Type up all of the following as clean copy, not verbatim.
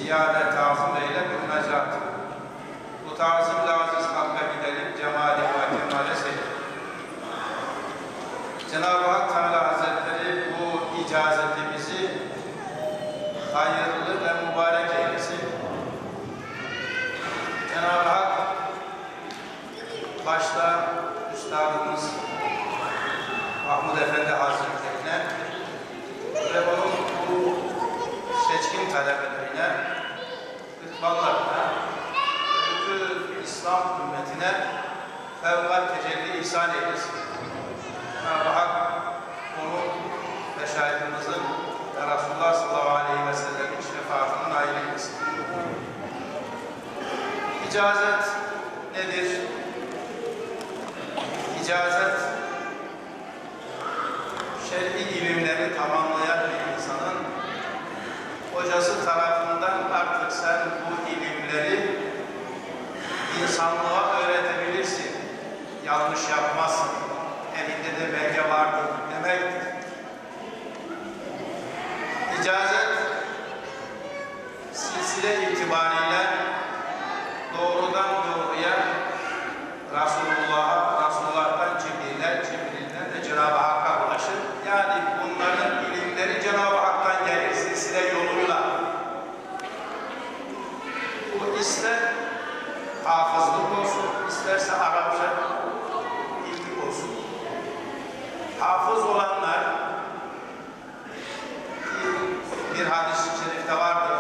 ziyade tazım eyle münacat. Bu tazimle aziz hakka gidelim, cemali ve kemale selim. Cenab-ı Hak Teala Hazretleri bu icazetimizi hayırlı ve mübarek eylesin. Cenab-ı Hak başta Üstadımız Mahmud Efendi Hazretlerine ve onun bu seçkin talebelerine, rıdvanlarına, bütün İslam ümmetine fevkat tecelli ihsan eylesin. Cenab-ı Hak onun ve şahidimizin ve Resulullah sallallahu aleyhi ve sellem'in şefaatine nail eylesin. İcazet nedir? İcazet, şer'i ilimleri tamamlayan bir insanın hocası tarafından artık sen bu ilimleri insanlığa öğretebilirsin, yanlış yapmazsın, elinde de belge vardır demektir. İcazet, silsile itibariyle doğrudan doğruya Resulullah'tan Cibril'den de Cenab-ı Hakk'a ulaşır. Yani bunların ilimleri Cenab-ı Hak'tan gelir, silsile yoluyla. Bu ister hafızlık olsun, isterse Arapça ilmi olsun. Hafız olanlar, bir hadis-i şerifte vardır.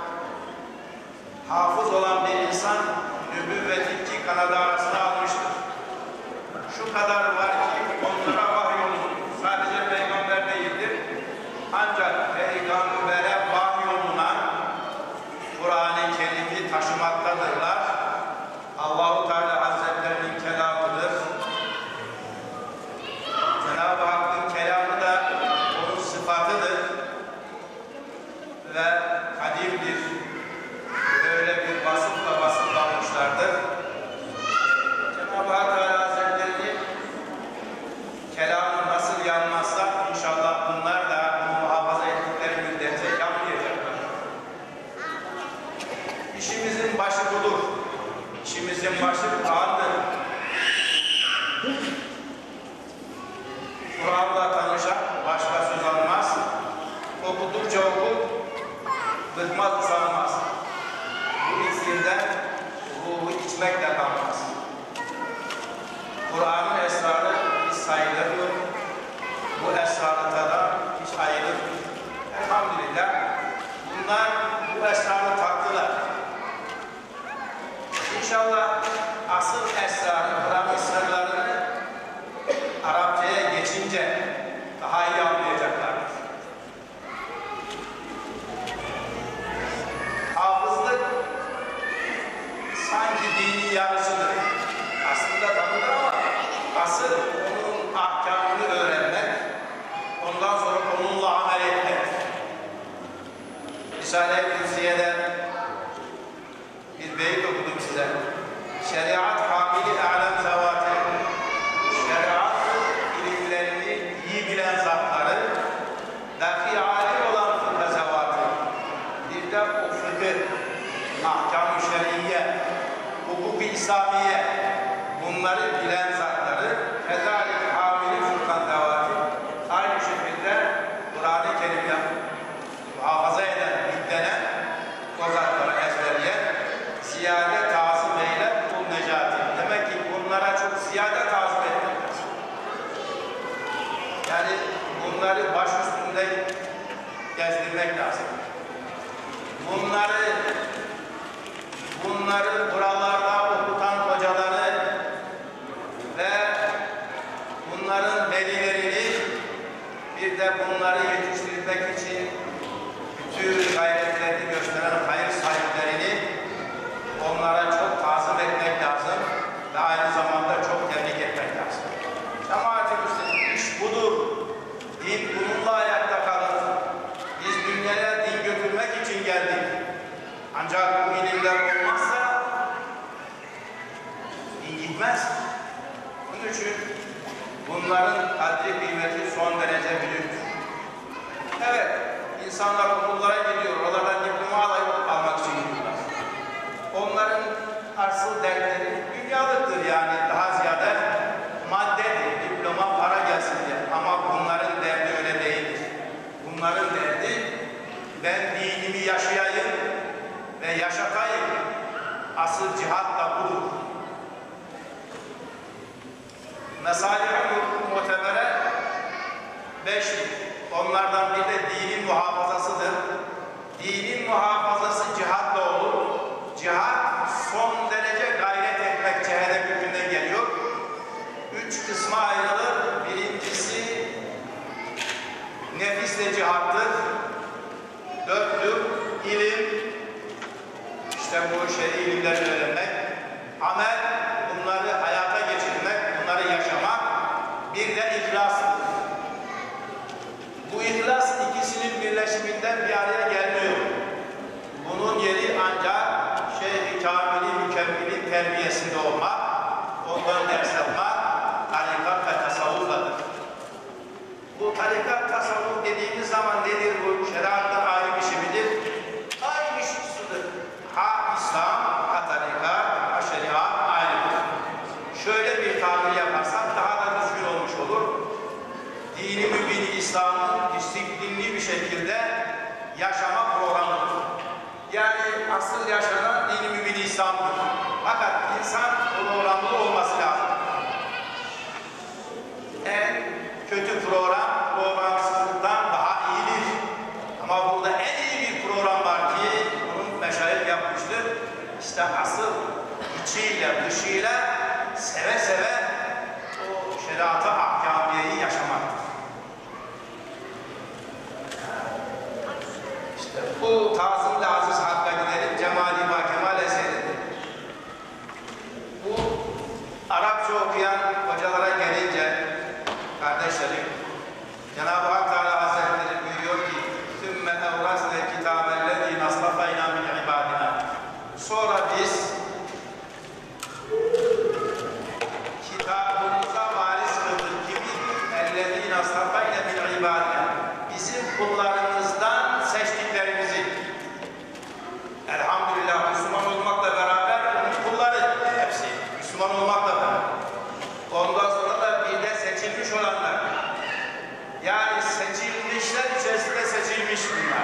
Hafız olan bir insan nübüvveti iki kanadı arasına almıştır. Şu kadar var ki onlara vahyolunur. Sadece peygamber değildir. Ancak peygambere vahyolunan Kur'an-ı Kerim'i taşımaktadırlar. Allah-u Teala Hazretlerinin kelamıdır. Cenab-ı Hakk'ın kelamı da onun sıfatıdır ve kadimdir. Böyle bir vasıfla vasıflanmışlardır. Cenab-ı Hak Hazretleri kelamı nasıl yanmazsa inşallah bunlar da bunu muhafaza ettikleri müddetçe yanmayacaklar. İşimizin başı budur. İşimizin başı Kur'an'dır. Kur'an'la tanışan başka söz almaz. Okudukça okur, bıkmaz, usanmaz. Bu iksirden ruhu içmekle kalmaz. Kur'an'ın esrarı hiç sayılır. Bu esrarı da hiç ayrılır. Elhamdülillah bunlar bu esrarı tattılar. İnşallah asıl esrarı, Kur'an'ın sırlarını Arapçaya geçince daha iyi anlayacaklardır. Hafızlık sanki dini yarısıdır. Aslında tanıdır ama asıl onun ahkamını öğrenmek, ondan sonra onunla amel etmek. Risale-i Kudüs'ye'den bir beyit okudum size. Şeriat kamili alem zavati, şeriat ilimlerini iyi bilen zatları, dahi alim olan fıkha zavati, bir de o fıkıh, ahkam-ı şer'iyye, hukuk-i İslamiye, bunları bilen zatları, kezalik hamili fırkan zavati, aynı şekilde Kur'an-ı Kerim'de muhafaza eden, yüklenen, o zatlara ezberleyen, ziyade tazım eyle bu necati. Demek ki bunlara çok ziyade tazım etmek lazım. Yani bunları baş üstünde gezdirmek lazım. Bunları buralarda okutan hocaları ve bunların velilerini, bir de bunları yetiştirmek için bütün gayretlerini gösteren hayır sahiplerini onlara çok tazım etmek lazım ve aynı zamanda çok tebrik etmek lazım. Cemaat-i Müslüman, iş budur. Din bununla ayakta kalır. Biz dünyaya din götürmek için geldik. Ancak bu ilimler olmazsa din gitmez. Bunun için bunların kadri kıymeti son derece büyüktür. Evet, insanlar okullara gidiyor, oralardan diploma almak için. dinimi yaşayayım ve yaşatayım. Asıl cihat da budur. Mesalih-i mu'tebere 5'tir. Onlardan biri de dinin muhafazasıdır. Dinin muhafazası cihatla olur. Cihat son derece gayret etmek cehede hükmünden geliyor. 3 kısma ayrılır. Birincisi nefisle cihattır. 4'tür ilim. İşte bu şer'i ilimleri öğrenmek. Amel, bunları hayata geçirmek, bunları yaşamak. Bir de ihlastır. Bu ihlas ikisinin birleşiminden bir araya gelmiyor. Bunun yeri ancak Şeyh-i Kamil-i Mükemmil'in terbiyesinde olmak, ondan ders yapmak, tarikat ve tasavvufladır. Bu tarikat, tasavvuf dediğimiz zaman nedir bu? Şeriattan ayrı bir şey midir? Aynı şeydir. Ha İslam, ha tarikat, ha şeriat ayrıdır. Şöyle bir tabir yaparsak daha da düzgün olmuş olur. Dini mübin İslam'ın disiplinli bir şekilde yaşama programıdır. Yani asıl yaşanan dini mübin İslam'dır. Fakat insan programlı olması lazım. En kötü program, programsızlıktan daha iyidir. Ama burada en iyi bir program var ki bunun meşayih yapmıştır. İşte asıl içiyle, dışıyla seve seve o şeriat-ı ahkamiyeyi yaşamaktır. İşte bu Tazım-ı Aziz Hakk'a gidelim, Cemali Makemal eseridir. Bu Arapça okuyan hocalara gelince kardeşlerim, Cenab-ı Hak Teala Hazretleri buyuruyor ki ثُمَّ اَوْرَسْنَ الْكِتَابَ الَّذ۪ي نَصْطَفَيْنَا مِنْ عِبَادِنَا. Sonra biz kitabımıza varis kıldık kimi? اَلَّذ۪ي نَصْطَفَيْنَا مِنْ عِبَادِنَا. Bizim kullarımızdan seçtiklerimizi. Elhamdülillah Müslüman olmakla beraber onun kulları hepsi. Müslüman olmakla beraber. Ondan sonra da bir de seçilmiş olanlar. Yani seçilmişler içerisinde seçilmiş bunlar.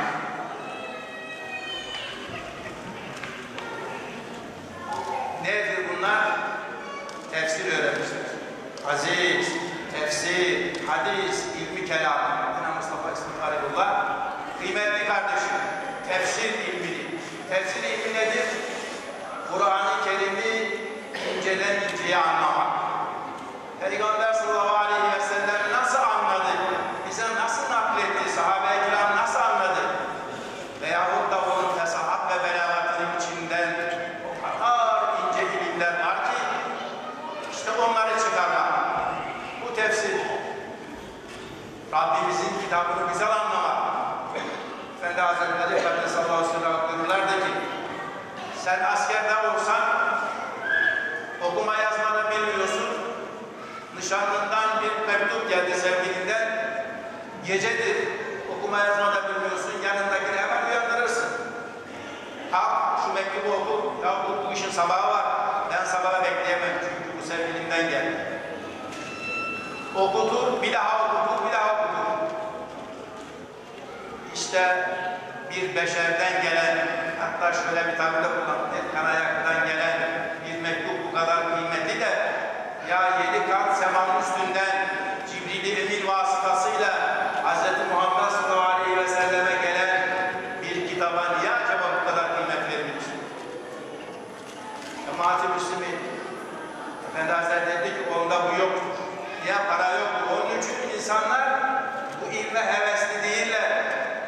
Nedir bunlar? Tefsir öğrenmişler. Aziz, tefsir, hadis, ilmi kelam. Yine Mustafa İsmail Halilullah. Kıymetli kardeşim, tefsir ilmi. Tefsir ilmi nedir? Kur'an-ı Kerim'i inceden inceye anlamak. Peygamber sallallahu aleyhi ve sellem nasıl anladı? Bize nasıl nakletti? Sahabe-i kiram nasıl anladı? Veyahut da onun fesahat ve belagatının içinden o kadar ince ilimler var ki işte onları çıkarmak. Bu tefsir. Rabbimizin kitabını güzel anlamak. Efendi Hazretleri Efendimiz sallallahu aleyhi ve sellem buyururlardı ki sen askerde olsan okuma yazmanı bilmiyorsun. Nişanlından bir mektup geldi sevgilinden. Gecedir, okuma yazmada bilmiyorsun, yanındakini hemen uyandırırsın. Kalk, şu mektubu oku. Ya bu işin sabahı var. Ben sabahı bekleyemem çünkü bu sevgilimden geldi. Okutur, bir daha okutur, bir daha okutur. İşte bir beşerden gelen, hatta şöyle bir tabirde kullanılır, kan ayaktan gelen bir mektup bu kadar kıymetli de ya 7 kat semanın üstünden Cibril-i Emin vasıtasıyla Hz. Muhammed sallallahu aleyhi ve selleme gelen bir kitaba niye acaba bu kadar kıymet verilir? Cemaat-i Müslümin Efendi Hazretleri dedi ki onda bu yok. Ya para yok. Onun için insanlar bu ilme hevesli değiller.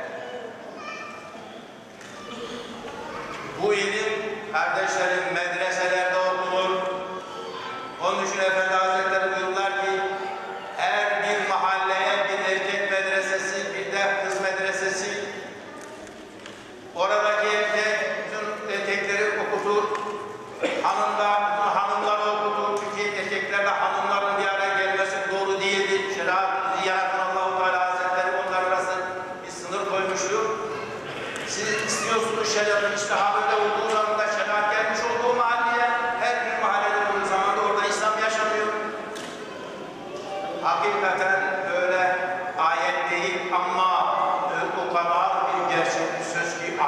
Bu ilim kardeşlerim medreselerde okunur. Onun için Efendi Hazretleri buyururlar ki her bir mahalleye bir erkek medresesi, bir de kız medresesi. Oradaki bütün erkekleri okutur. Hanımları okutur. Çünkü erkeklerle hanımların bir araya gelmesi doğru değildir. Şeriat yaratan Allah-u Teala Hazretleri onlar arasında bir sınır koymuştur. Siz istiyorsunuz şeriatın işte böyle olduğu zaman da şeriat gelmiş olduğu mahalleye her bir mahallede olduğu zaman da orada İslam yaşanıyor. Hakikaten böyle ayet değil ama o kadar bir gerçek bir söz ki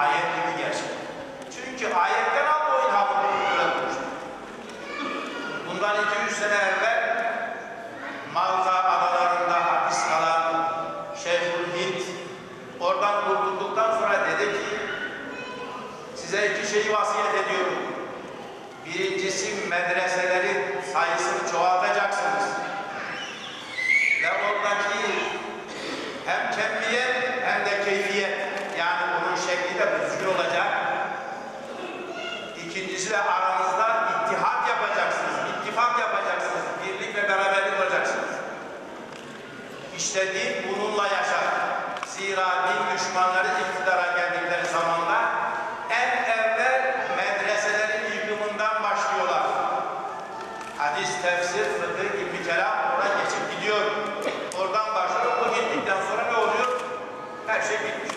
şeyi vasiyet ediyorum. Birincisi, medreselerin sayısını çoğaltacaksınız. Ve oradaki hem kemiyet hem de keyfiyet, yani onun şekli de düzgün olacak. İkincisi de aranızda ittihat yapacaksınız, ittifak yapacaksınız, birlik ve beraberlik olacaksınız. İşte din bununla yaşar. Zira din düşmanları iktidara geldikleri zamanda en evvel medreselerin yıkımından başlıyorlar. Hadis, tefsir, fıkıh, ilmi kelam oraya geçip gidiyor. Oradan başlıyor. O gittikten sonra ne oluyor? Her şey bitmiş.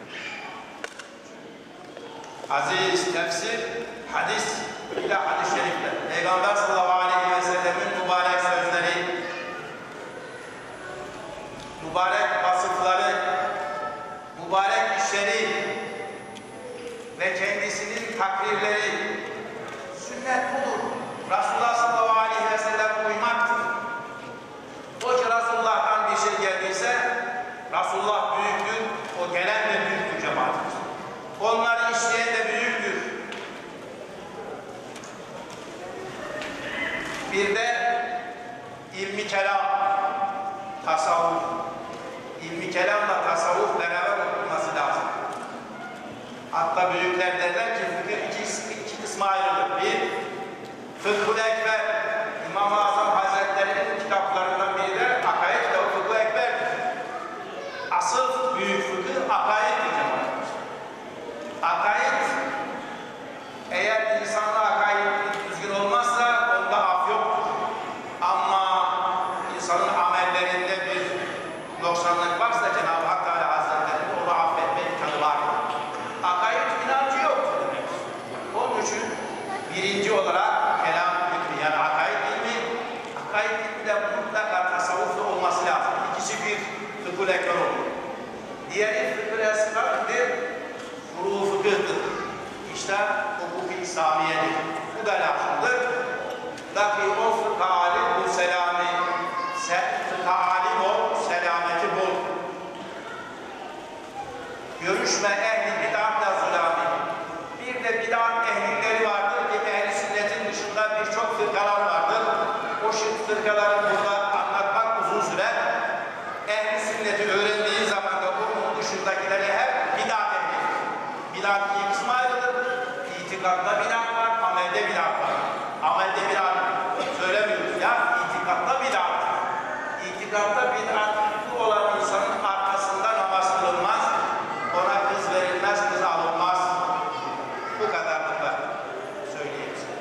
Aziz, tefsir, hadis, bir de hadis-i şerifler. Peygamber sallallahu aleyhi ve sellemin mübarek sözleri, mübarek vasıfları, mübarek işleri ve kendisinin takrirleri, sünnet budur. Resulullah sallallahu aleyhi ve sellem uymaktır. O ki Resulullah'tan bir şey geldiyse, Resulullah büyüktür, o gelen de büyüktür cemaatimiz. Onları işleyen de büyüktür. Bir de ilmi kelam, tasavvuf. İlmi kelamla tasavvuf beraber okunması lazım. Hatta büyükler derler ki fıkıh iki kısma ayrılır. Bir, Fıkhul Ekber, İmam-ı Azam Hazretleri'nin kitaplarından biri de akaid ve Fıkhul Ekber'dir. Asıl büyük fıkıh akaiddir. Akaid, eğer insanın akaid düzgün olmazsa onda af yoktur. Ama insanın amellerinde bir noksanlık varsa Cenab-ı Hak Teala Hazretleri onu affetme imkanı var. Akaid inancı yok demek. Onun için birinci olarak kelam ilmi, yani akaid ilmi, akaid ilmi de mutlaka tasavvufla olması lazım. İkisi bir fıkhul ekber olur. Diğeri fıkhul eskardır, furu fıkıhtır. İşte hukuk-i İslamiye'dir. Bu da lazımdır. Lakin o fıkha alim bu selami, fıkha alim ol, selameti bol. Görüşme ehli bid'atla zulami. Bir de bid'at ehlileri vardır ki ehli sünnetin dışında birçok fırkalar vardır. O fırkaları burada anlatmak uzun sürer. Ehli sünneti öğrendiği zaman da onun dışındakileri hep bid'at ehlidir. Bid'at iki kısma ayrılır. İtikatta bid'at var, amelde bid'at var. Amelde bid'at söylemiyoruz ya, itikatta bid'at. İtikatta bid'at olan insanın arkasında namaz kılınmaz, ona kız verilmez, kız alınmaz. Bu kadarlıkla söyleyeyim size.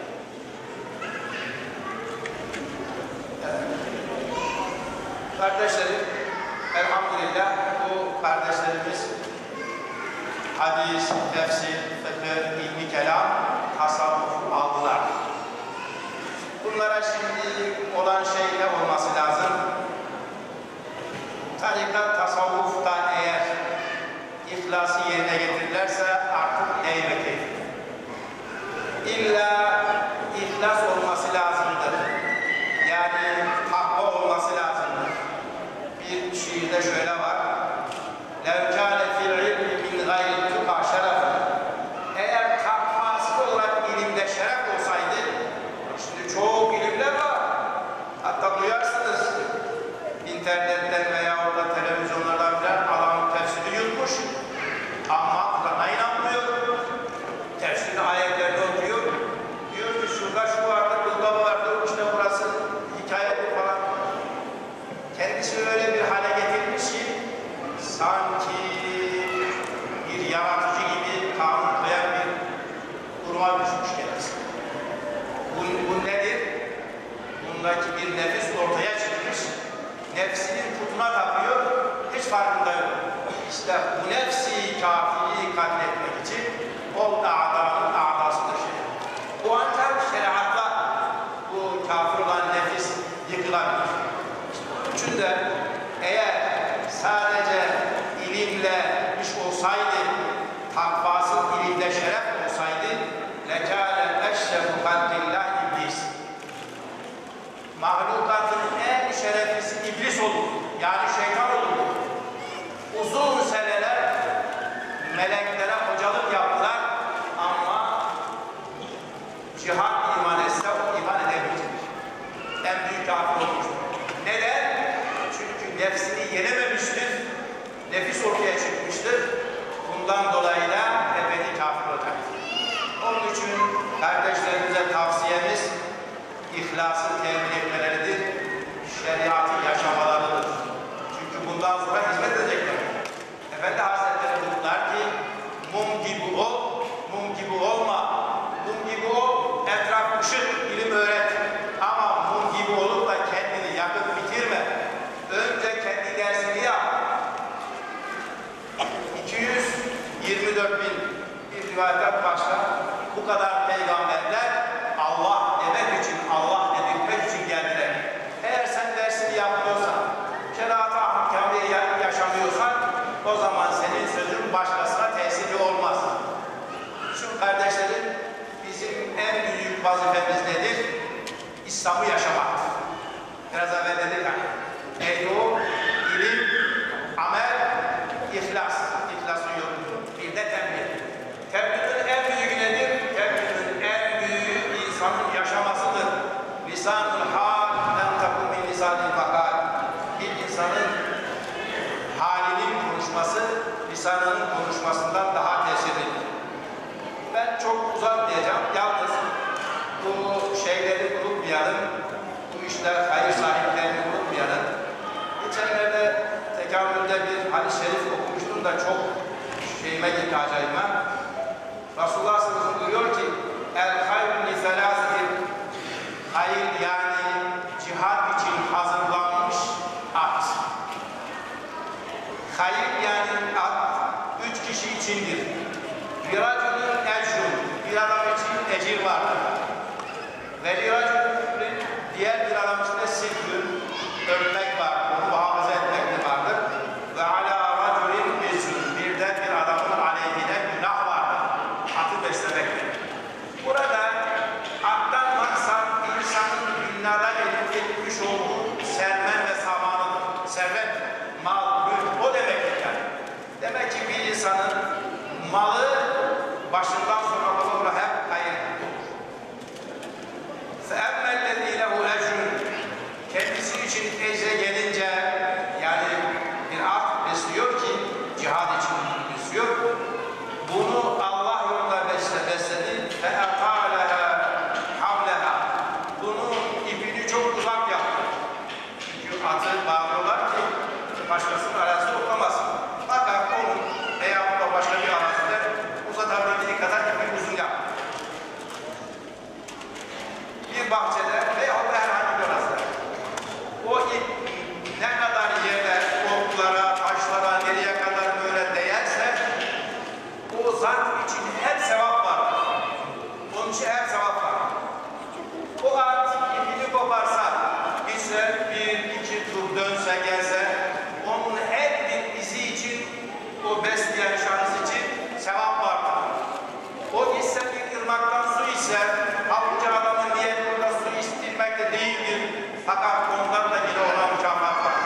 Evet. Kardeşlerim, elhamdülillah bu kardeşlerimiz hadis, tefsir, fıkıh, ilmi kelam, tasavvuf aldılar. Bunlara şimdi olan şey ne olması lazım? Tarikat, tasavvufta eğer ihlası yerine getirirlerse artık ney ve keyif. İlla ihlas olması lazımdır. Yani takva olması lazımdır. Bir şiirde şöyle var. لَوْ كَانَ فِي الْعِلْمِ مِنْ غَيْرِ التُّقَى شَرَفًا. Eğer takvası olarak ilimde şeref olsaydı, şimdi çok ilimler var. Hatta duyarsınız internetten veya orada televizyonlardan bilen adam tefsiri yutmuş. Ama Kur'an'a inanmıyor. Tefsirin ayetlerini okuyor. Diyor ki şurada şu vardı, burada vardı, işte burası hikayedir falan. Kendisi öyle bir hale getirmiş ki sanki bir yaratıcı gibi kanun koyan bir duruma düşmüş kendisi. Bu nedir? Bundaki bir nefis ortaya çıkmış. Nefsinin putuna tapıyor, hiç farkında yok. İşte bu nefsi kafiri katletmek için o a'danın a'dasıdır şey. Bu ancak şeriatla bu kafir olan nefis yıkılabilir. İşte onun için de eğer sadece ilimle iş olsaydı, takvasız ilimde şeref olsaydı, lekâne eşrefu halkillah iblis. Mahlukatın en şereflisi iblis olur. Yani şeytan olur. Uzun seneler meleklere hocalık yaptılar ama rivayetten başka bu kadar peygamberler Allah demek için, Allah dedirtmek için geldiler. Eğer sen dersini yapmıyorsan, şeriat-ı ahkamı yaşamıyorsan, o zaman senin sözün başkasına tesiri olmaz. Şu kardeşlerim, bizim en büyük vazifemiz nedir? İslam'ı yaşamaktır. Biraz evvel dedik yani. Neydi o? İlim, amel, ihlas. İhlasın yoktur. Bir de tembih. Tebliğin en büyüğü nedir? Tebliğin en büyüğü insanın yaşamasıdır. Lisanul hal en takul min lisanil bakal. Bir insanın halinin konuşması, lisanının konuşmasından daha tesirlidir. Ben çok uzatmayacağım. Yalnız bu şeyleri unutmayalım. Bu işler hayır sahiplerini unutmayalım. Geçenlerde tekamülde bir hadis-i şerif okumuştum da çok şeyime gitti, acayime. Resulullah sallallahu aleyhi ve sellem buyuruyor ki el hayrun li selâsidir. Hayır yani cihad için hazırlanmış at. Hayır yani at 3 kişi içindir. Viracunun ecrun, bir adam için ecir vardır. Ve viracunun diğer bir adam için de silgün, ölmek var, onu muhafaza etmek de vardır. Ve ala raculin ecrun, bir de bir adamın aleyhine günah vardır. Atı beslemektir. Burada attan maksat insanın dünyada elde etmiş olduğu sermen ve samanıdır. Servet, mal, mülk, o demektir yani. Demek ki bir insanın malı başından sonra olur hep hayır olur. فَاَمَّا الَّذ۪ي لَهُ اَجْرٌ kendisi için ecre gelince yani bir at besliyor ki cihad için besliyor. Bunu Allah yolunda besledi. فَاَقَالَهَا حَوْلَهَا bunun ipini çok uzak yaptı. Çünkü atı bağlıyorlar ki başkasının arazisi otlamasın. Fakat onun veya da başka bir arazide uzatabildiği kadar ipini uzun yaptı. Bir bahçede veya da herhangi bir arazide o ip ne kadar yere, oklara, taşlara, nereye kadar böyle değerse o zat için hep sevap var. Onun için hep sevap var. O at ipini koparsa, gitse bir iki tur dönse gelse, onun her bir izi için, o besleyen şahıs için sevap vardır. O gitse bir ırmaktan su ise, halbuki adamın niyeti burada su istilmek de değildir. Fakat ondan da yine ona mükafat var.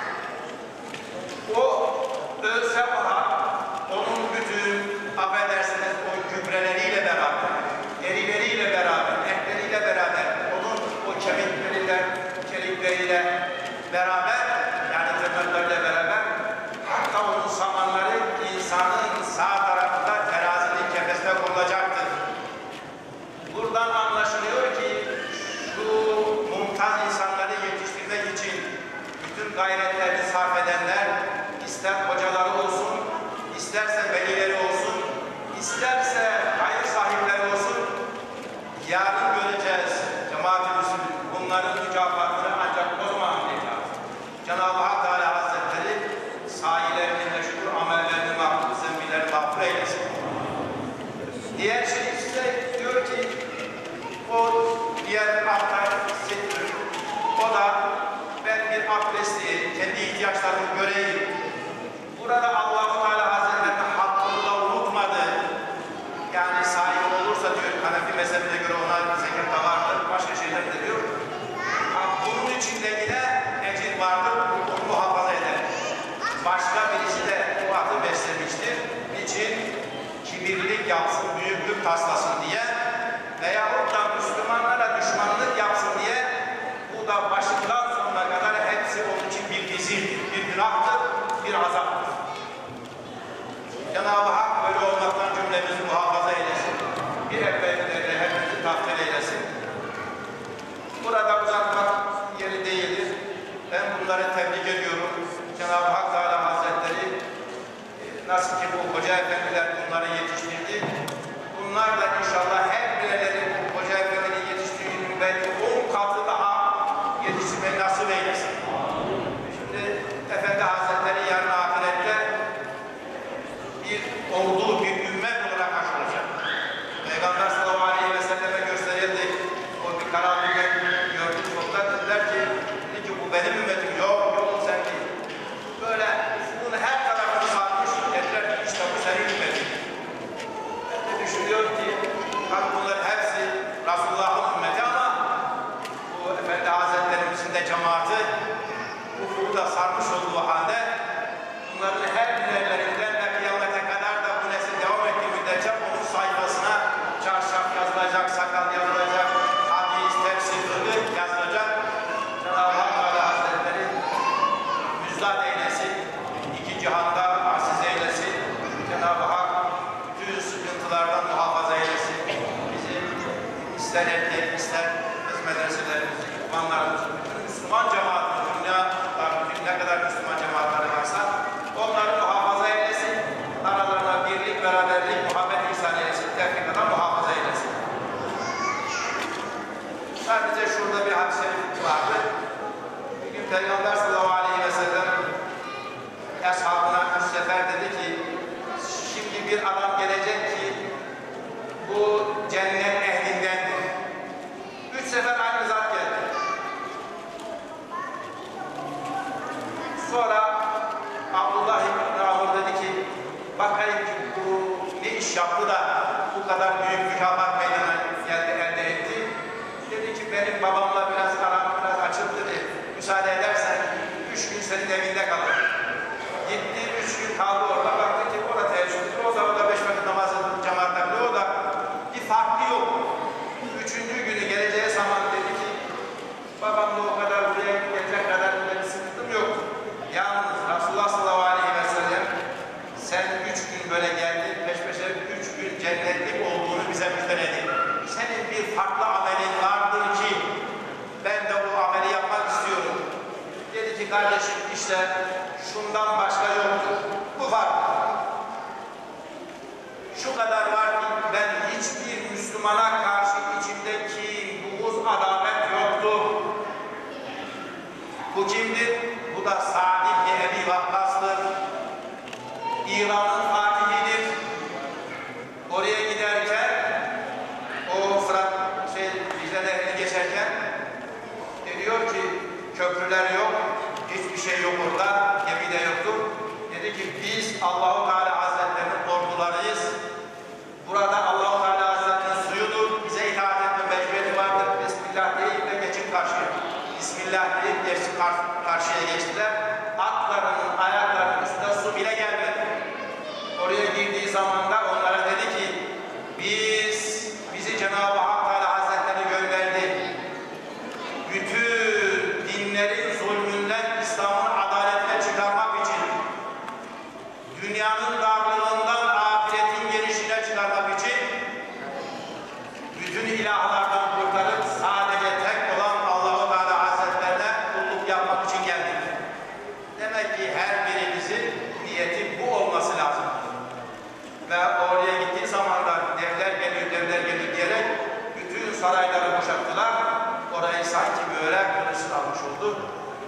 O ölse bana, onun bütün affedersiniz o gübreleriyle beraber, derileriyle beraber, etleriyle beraber, onun o kemikleriyle beraber, yani tırnaklarıyla beraber, hatta onun samanları insanın sağ tarafında terazinin kefesine konulacaktır. Buradan anlaşılıyor ki şu mumtaz insanları yetiştirmek için bütün gayretlerini sarf edenler, ister hocaları olsun, isterse velileri olsun, isterse hayır sahipleri olsun, yarın göreceğiz cemaat-i müslümin. Bunların mükafatını ancak o zaman anlayacağız. Cenab-ı Hak Teala Hazretleri sahilerinin meşgul amellerini mahfuz, zembilerini mahfuz eylesin. Diğer şey size diyor ki o diğer atlar hissettir. O da ben bir at besleyeyim, kendi ihtiyaçlarımı göreyim. Burada Allah-u Teala Hazretleri hakkını da unutmadı. Yani sahip olursa diyor, Hanefi mezhebine göre ona zekat da vardır, başka şeyler de diyor. Bunun içinde yine ecir vardır, onu muhafaza eder. Başka birisi de o atı beslemiştir. Niçin? Kibirlilik yapsın, büyüklük taslasın diye veyahut da Müslümanlara düşmanlık yapsın diye bu da başından sonuna kadar hepsi onun için bir vizirdir, bir günahtır, bir azaptır. Cenab-ı Hak böyle olmaktan cümlemizi muhafaza eylesin. Bir hepimizi hepimizi takdir eylesin. Burada uzatmak yeri değildir. Ben bunları tebrik ediyorum. Cenab-ı Hak Teala Hazretleri nasıl ki bu hoca efendiler bunları yetiştirdi. Bunlar da inşallah ister erkek, ister kız medreselerimiz, ikvanlarımız, bütün Müslüman cemaatimiz, ne kadar Müslüman cemaatleri varsa onları muhafaza eylesin. Aralarına birlik, beraberlik, muhabbet ihsan eylesin. Tevfikata muhafaza eylesin. Sadece şurada bir hadis-i şerif vardı. Bir gün Peygamber sallallahu aleyhi ve sellem ashabına 3 sefer dedi ki, şimdi bir adam gelecek ki bu cennet ehlindendir. 3 sefer aynı zat geldi. Sonra Abdullah İbn Amr dedi ki, bakayım ki bu ne iş yaptı da bu kadar büyük mükafat meydana elde etti. Dedi ki benim babamla biraz aram biraz açıldı dedi. Müsaade edersen 3 gün senin evinde kalır. Gitti 3 gün kaldı orada. Baktı ki o da teheccüdü. O da 5 vakit namazı cemaatten o da bir farklı yok. 3. günü geleceği zaman dedi ki babamla o kadar buraya gelecek kadar bir sıkıntım yok. Yalnız Resulullah sallallahu aleyhi ve sellem sen 3 gün böyle geldin, peş peşe 3 gün cennetlik olduğunu bize müjdeledi. Senin bir farklı amelin vardır ki ben de o ameli yapmak istiyorum. Dedi ki kardeşim işte şundan başka yoktur. Bu var. Şu kadar var ki ben hiçbir Müslümana karşı içimde kin, buğuz, adalet yoktur. Bu kimdir? Bu da Sa'd ibn Ebi Vakkas'tır. İran'ın fatihidir. Oraya giderken o Fırat Dicle Nehri'ni geçerken diyor ki köprüler yok, hiçbir şey yok orada, gemi de yoktur. Dedi ki biz Allah-u Teala Hazretlerinin ordularıyız. Burada Allah-u Teala Hazretlerinin suyudur. Bize itaat etme mecburiyeti vardır. Bismillah deyip de geçin karşıya. Bismillah deyip karşıya geçtiler. Atlarının, ayaklarının üstüne su bile gelmedi. Oraya girdiği zaman da onlara dedi ki bizi Cenab-ı Hak Teala Hazretleri gönderdi. Bütün dinlerin zulmünden İslam'ın adaletine çıkarmak için, dünyanın darlığından ahiretin genişliğine çıkarmak için, bütün ilahlardan kurtarıp sadece tek olan Allah-u Teala Hazretlerine kulluk yapmak için geldik. Demek ki her birimizin niyeti bu olması lazım. Ve oraya gittiği zaman da devler geliyor diyerek bütün sarayları boşalttılar. Orayı sanki böyle kılıçla almış oldu.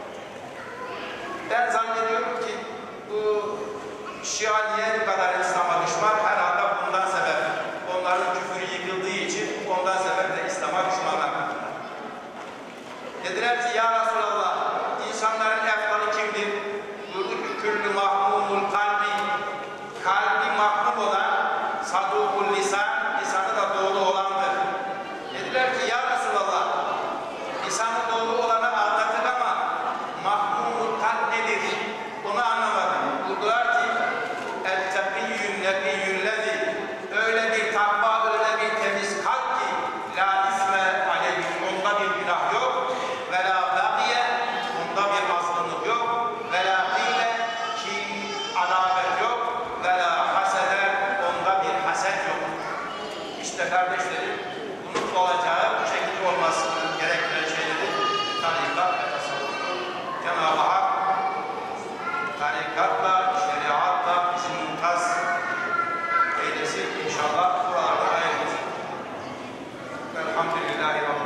Ben zannediyorum ki bu Şia niye bu kadar İslam'a düşman? Herhalde bundan sebep. Onların küfürü yıkıldığı için ondan sebep de İslam'a düşmanlar. Dediler ki ya Resulallah insanların eftalı kimdir? Buyurdu ki küllü mahmumul kalbi. Kalbi mahmum olan sadukul lisan, lisanı da doğru olandır. Dediler ki ya Resulallah lisanı doğru olanı anlattık ama mahmumul kalp nedir? Onu anlamadım. Buyurdular ki etteqiyyün nebiyyüllezi öyle bir takva, öyle bir temiz kalp ki la isme aleyhi onda bir günah yok ve la bagiye onda bir azgınlık yok ve la hile kin, adalet yok ve la hasede onda bir haset yok. İşte kardeşlerim bunun olacağı bu şekilde olmasını gerektiren şeyleri tarikat ve tasavvuftur. Cenab-ı Hak tarikatla, şeriatla bizi mümtaz eylesin inşallah. Buralarda ayırmasın. Elhamdülillahi